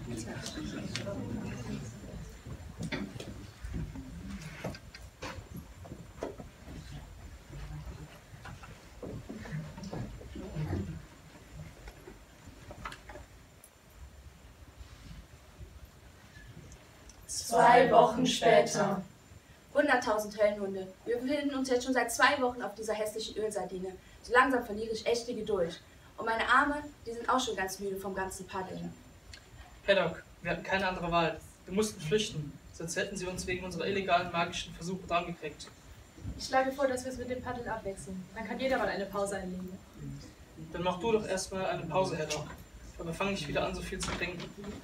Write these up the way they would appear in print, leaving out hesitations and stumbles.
Zwei Wochen später. 100.000 Höllenhunde. Wir befinden uns jetzt schon seit 2 Wochen auf dieser hässlichen Ölsardine. So langsam verliere ich echt die Geduld. Und meine Arme, die sind auch schon ganz müde vom ganzen Paddeln. Paddock, wir hatten keine andere Wahl. Wir mussten flüchten, sonst hätten sie uns wegen unserer illegalen magischen Versuche dran gekriegt. Ich schlage vor, dass wir es mit dem Paddeln abwechseln. Dann kann jeder mal eine Pause einlegen. Dann mach du doch erstmal eine Pause, Paddock. Aber fang nicht wieder an, so viel zu trinken.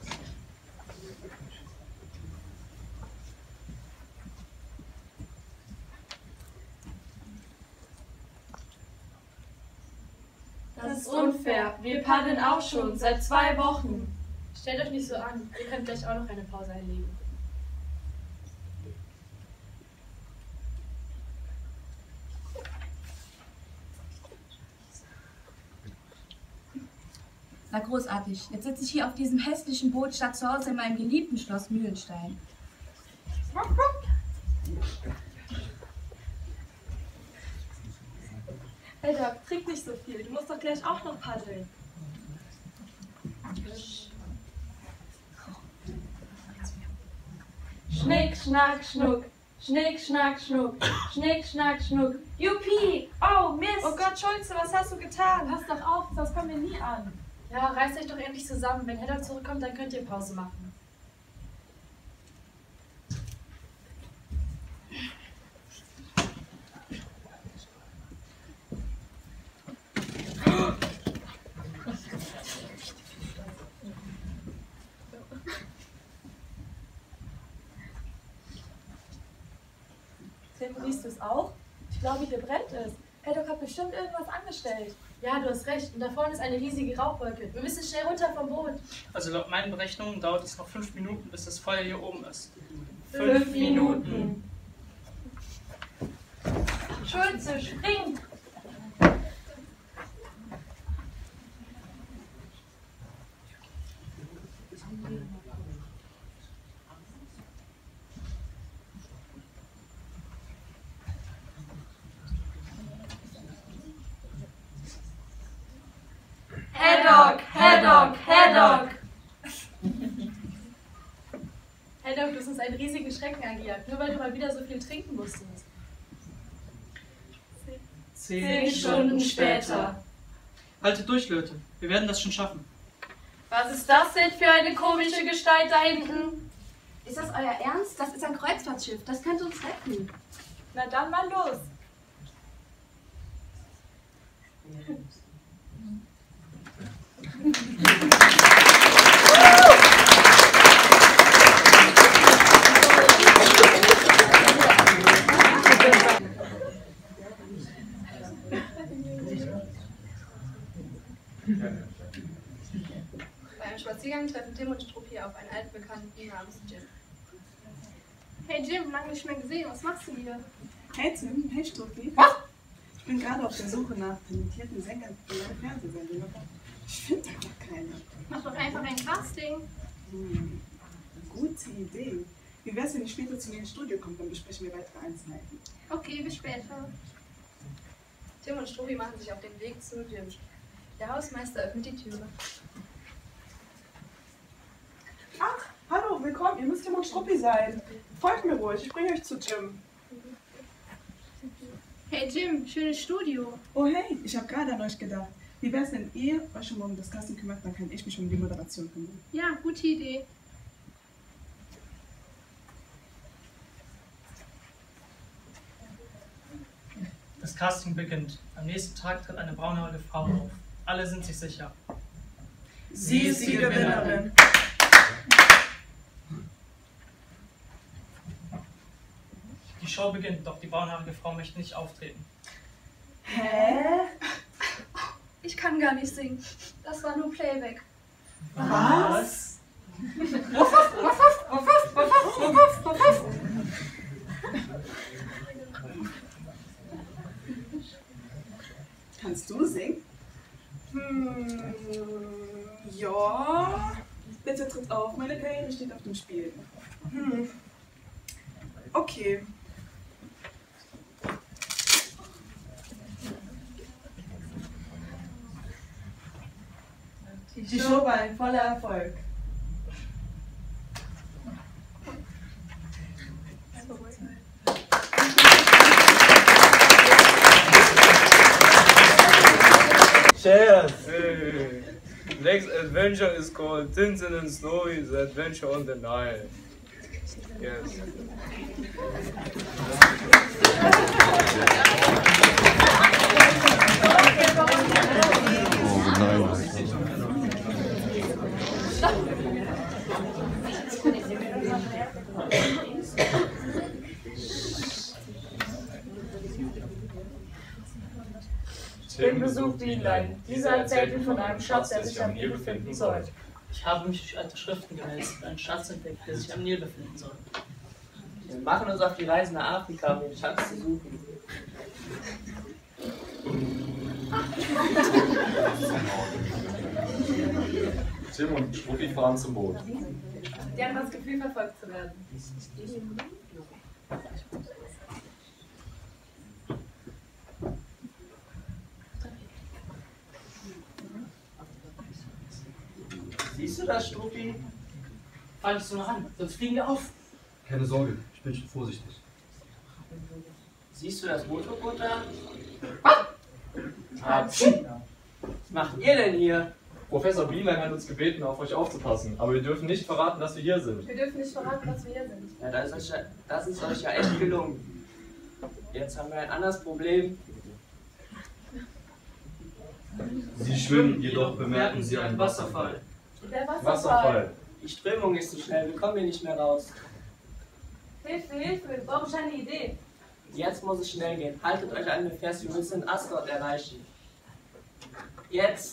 Das ist unfair. Wir paddeln auch schon seit 2 Wochen. Stellt euch nicht so an. Ihr könnt gleich auch noch eine Pause einlegen. Na großartig. Jetzt sitze ich hier auf diesem hässlichen Boot statt zu Hause in meinem geliebten Schloss Mühlenstein. Hey Doc, trink nicht so viel. Du musst doch gleich auch noch paddeln. Schnick, schnack, schnuck. Schnick, schnack, schnuck. Schnick, schnack, schnuck. Juppie! Oh, Mist! Oh Gott, Schulze, was hast du getan? Passt doch auf, sonst kommen wir nie an. Ja, reißt euch doch endlich zusammen. Wenn Hedda zurückkommt, dann könnt ihr Pause machen. Tim, riechst du es auch? Ich glaube, hier brennt es. Hey, Doc hat bestimmt irgendwas angestellt. Ja, du hast recht. Und da vorne ist eine riesige Rauchwolke. Wir müssen schnell runter vom Boot. Also laut meinen Berechnungen dauert es noch 5 Minuten, bis das Feuer hier oben ist. 5 Minuten. Schulze, spring! Haddock, Haddock, Haddock! Haddock, du hast uns einen riesigen Schrecken angejagt, nur weil du mal wieder so viel trinken musstest. 10 Stunden später. Haltet durch, Leute. Wir werden das schon schaffen. Was ist das denn für eine komische Gestalt da hinten? Ist das euer Ernst? Das ist ein Kreuzfahrtschiff. Das könnte uns retten. Na dann mal los. Bei einem Spaziergang treffen Tim und Struppi auf einen alten Bekannten namens Jim. Hey Jim, lange nicht mehr gesehen. Was machst du hier? Hey Tim, hey Struppi. Was? Ich bin gerade auf der Suche nach talentierten Sängern für eine Fernsehsendung. Ich finde da noch keine. Mach doch einfach ein Casting. Gute Idee. Wie wär's, wenn ich später zu mir ins Studio komme, dann besprechen wir weitere Einzelheiten. Okay, bis später. Tim und Struppi machen sich auf den Weg zu Jim. Der Hausmeister öffnet die Türe. Ach, hallo, willkommen. Ihr müsst Tim und Struppi sein. Folgt mir ruhig, ich bringe euch zu Jim. Hey Jim, schönes Studio. Oh hey, ich habe gerade an euch gedacht. Wie wär's, wenn ihr euch schon mal um das Casting kümmert, dann kann ich mich um die Moderation kümmern. Ja, gute Idee. Das Casting beginnt. Am nächsten Tag tritt eine braunhaarige Frau auf. Alle sind sich sicher. Sie ist die Gewinnerin. Die Show beginnt, doch die braunhaarige Frau möchte nicht auftreten. Hä? Ich kann gar nicht singen. Das war nur Playback. Was? Kannst du singen? Ja. Bitte Hört kurz auf, meine Karriere steht auf dem Spiel. Okay. Die Show war ein voller Erfolg. Cheers! Hey. Next adventure is called Tintin and Snowy, the adventure on the Nile. Yes. Tim besucht Wienlein. Dieser erzählte von einem Schatz, der sich am Nil befinden soll. Ich habe mich durch alte Schriften gewälzt und einen Schatz entdeckt, der sich am Nil befinden soll. Wir machen uns auf die Reise nach Afrika, um den Schatz zu suchen. Tim und Struppi fahren zum Boot. Die haben das Gefühl, verfolgt zu werden. Siehst du das, Struppi? Fall nicht so nah ran, sonst fliegen wir auf. Keine Sorge, ich bin schon vorsichtig. Siehst du das Motorboot da? Was macht ihr denn hier? Professor Bienlein hat uns gebeten, auf euch aufzupassen, aber wir dürfen nicht verraten, dass wir hier sind. Wir dürfen nicht verraten, dass wir hier sind. Ja, das ist euch ja echt gelungen. Jetzt haben wir ein anderes Problem. Sie schwimmen, jedoch bemerken sie einen Wasserfall. Der Wasserfall. Die Strömung ist zu schnell, wir kommen hier nicht mehr raus. Hilfe, Hilfe, wir brauchen eine Idee. Jetzt muss es schnell gehen. Haltet euch an mir fest, wir müssen Asgard erreichen. Jetzt!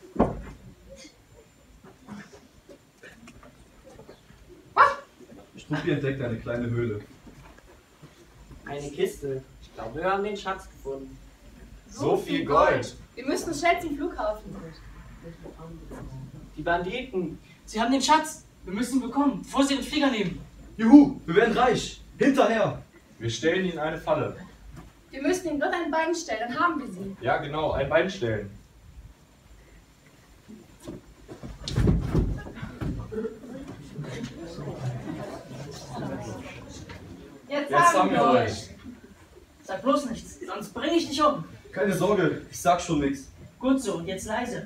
Struppi entdeckt eine kleine Höhle. Eine Kiste. Ich glaube, wir haben den Schatz gefunden. So viel Gold! Wir müssen schnell zum Flughafen. Die Banditen. Sie haben den Schatz. Wir müssen ihn bekommen, bevor sie den Flieger nehmen. Juhu, wir werden reich! Hinterher! Wir stellen ihnen eine Falle. Wir müssen ihm dort ein Bein stellen, dann haben wir sie. Ja, genau, ein Bein stellen. Jetzt haben wir euch. Sag bloß nichts, sonst bringe ich dich um. Keine Sorge, ich sag schon nichts. Gut so, und jetzt leise.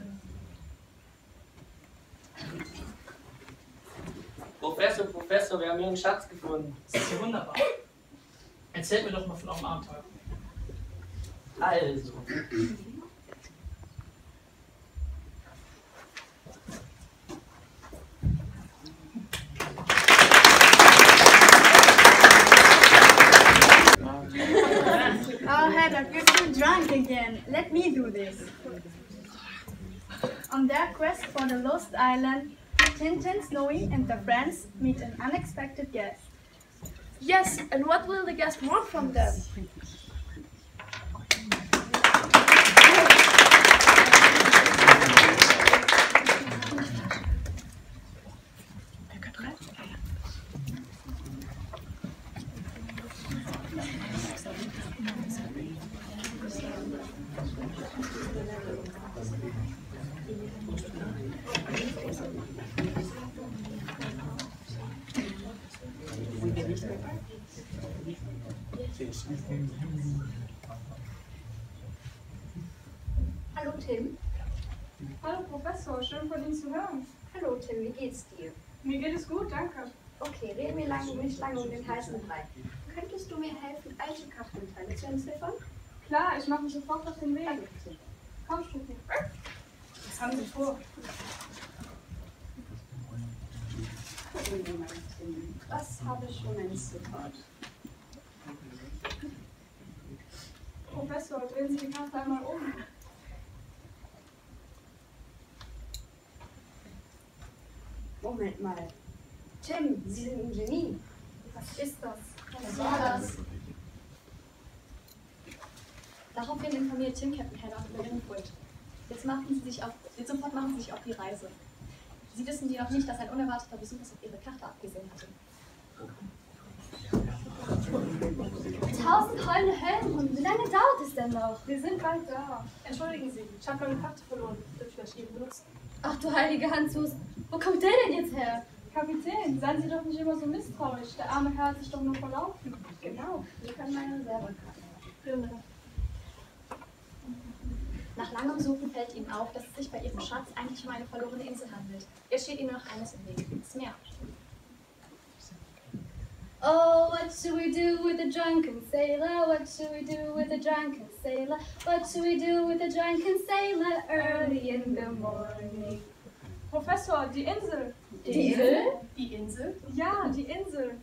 Professor, wir haben hier einen Schatz gefunden. Das ist ja wunderbar. Erzählt mir doch mal von eurem Abenteuer. Also. Oh, Heather, you're too drunk again. Let me do this. On their quest for the lost island, Tintin, Snowy, and their friends meet an unexpected guest. Yes, and what will the guest want from them? Hallo Tim. Hallo Professor, schön von Ihnen zu hören. Hallo Tim, wie geht's dir? Mir geht es gut, danke. Okay, reden wir nicht lange um den heißen Brei. Könntest du mir helfen, alte Kartenteile zu entziffern? Klar, ich mache mich sofort auf den Weg. Danke. Komm, Struppi. Was haben Sie vor? Was habe ich schon entziffert? Professor, drehen Sie die Karte einmal um. Moment mal. Tim, Sie sind ein Genie. Was ist das? Was war das? Daraufhin informiert Tim Captain Heather über ihren Fund. Sofort machen sie sich auf die Reise. Sie wissen jedoch nicht, dass ein unerwarteter Besuch es auf Ihre Karte abgesehen hatte. 1000 heulende Höllenhunden, wie lange dauert es denn noch? Wir sind bald da. Entschuldigen Sie, ich habe meine Karte verloren. Darf ich das eben benutzen? Ach du heilige Handsus, wo kommt der denn jetzt her? Kapitän, seien Sie doch nicht immer so misstrauisch. Der arme Herr hat sich doch nur verlaufen. Genau, Sie können meine Reservekarte. Bitte. Nach langem Suchen fällt Ihnen auf, dass es sich bei Ihrem Schatz eigentlich um eine verlorene Insel handelt. Es steht Ihnen noch eines im Weg, das Meer. Oh, what should we do with a drunken sailor? What should we do with a drunken sailor? What should we do with a drunken sailor early in the morning? Professor, die Insel. Die Insel? Die Insel? Ja, die Insel.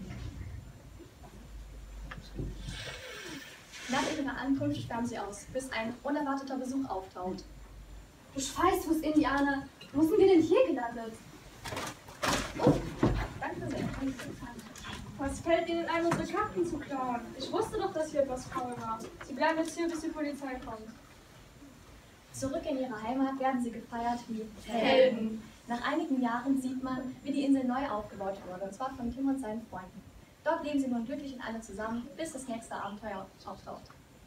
Nach Ihrer Ankunft schwärmen Sie aus, bis ein unerwarteter Besuch auftaucht. Du Schweißfuß, Indianer, wo sind wir denn hier gelandet? Oh, danke sehr. Was fällt Ihnen ein, unsere Karten zu klauen? Ich wusste doch, dass hier etwas faul war. Sie bleiben jetzt hier, bis die Polizei kommt. Zurück in Ihrer Heimat werden Sie gefeiert wie Helden. Nach einigen Jahren sieht man, wie die Insel neu aufgebaut wurde, und zwar von Tim und seinen Freunden. Dort leben sie nun glücklich und alle zusammen, bis das nächste Abenteuer auftaucht.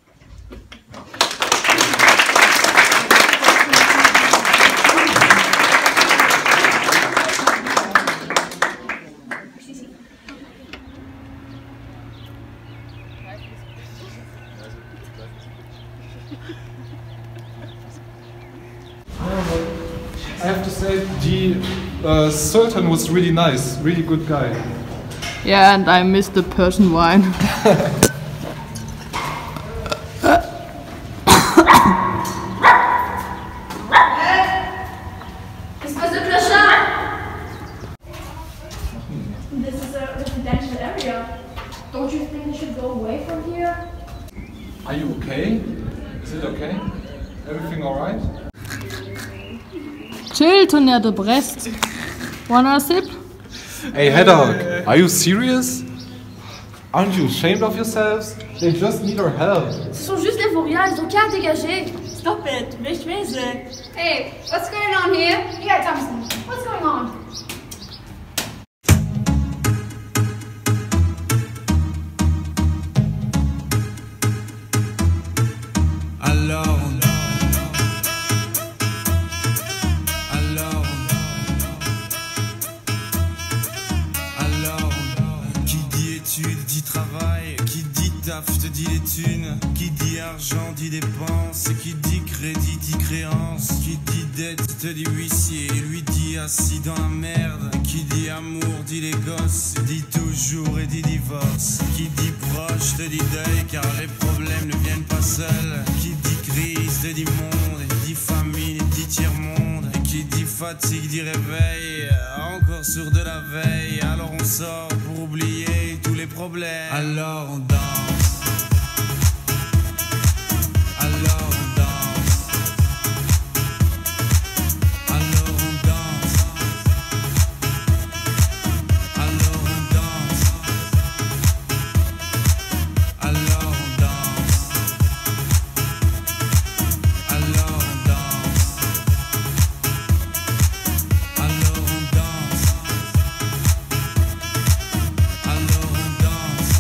I have to say, the Sultan was really nice, really good guy. Yeah, and I missed the Persian wine. This is a residential area. Don't you think we should go away from here? Are you okay? Is it okay? Everything alright? Chill, Tonnerre de Brest. Wanna sip? Hey, Hedda, are you serious? Aren't you ashamed of yourselves? They just need our help. Ce sont juste des vauriens, ils ont qu'à dégager. Stop it, nicht wesentlich. Hey, what's going on here? Yeah, Thompson, what's going on? Qui dit études dit travail, qui dit taf te dit les thunes, qui dit argent dit dépenses, qui dit crédit dit créance, qui dit dette te dit huissier, lui dit assis dans la merde, qui dit amour dit les gosses, dit toujours et dit divorce, qui dit proche te dit deuil car les problèmes ne viennent pas seuls, qui dit crise te dit monde, dit famine dit tiers-monde, qui dit fatigue dit réveil, encore sur de la veille, alors on sort pour oublier tous les problèmes, alors on danse. Alors on danse. Alors on danse. Alors on danse. Alors on danse. Alors on danse. Alors on danse. Alors on danse.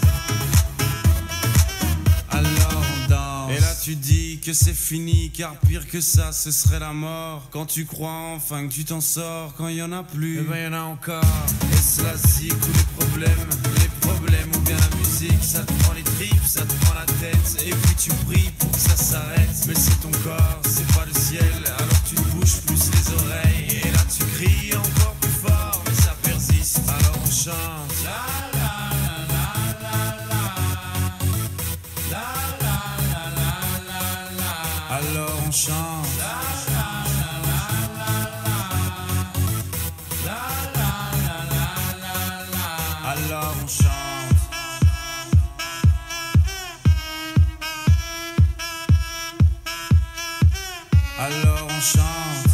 Alors on danse. Et là tu dis que c'est fini, car pire que ça ce serait la mort. Quand tu crois enfin que tu t'en sors, quand il y en a plus, eh ben y en a encore. Et cela si tous les problèmes ou bien la musique, ça te prend les tripes, ça te prend la tête. Et puis tu pries pour que ça s'arrête, mais c'est ton corps, c'est pas le ciel. Alors tu te bouges plus les oreilles, et là tu cries encore plus fort, mais ça persiste. Alors on chante. La la la la la la. La la la la la la. Alors on chante. La la la la la la. La la la la la la. Alors on chante. Alors on chante.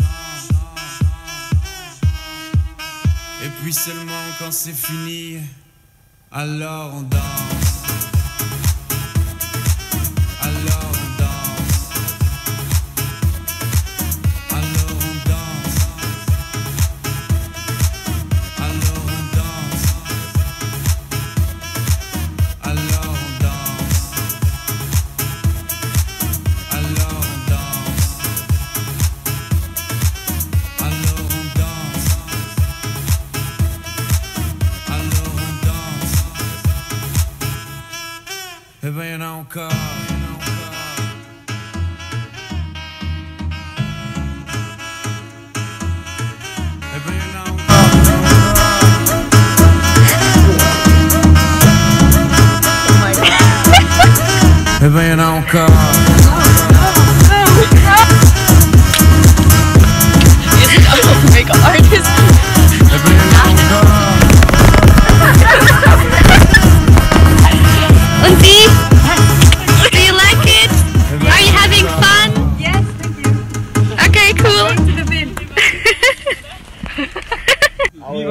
Et puis seulement quand c'est fini, alors on danse. Alors on danse. Alors on danse. encore. Make-up artist. Und wie? Do you like it? Are you having fun? Yes, thank you. Okay, cool. Going to the bin.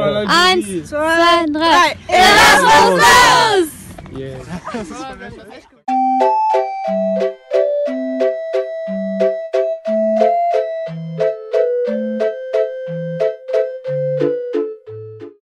1, 2, 3. Erasmus! Yeah.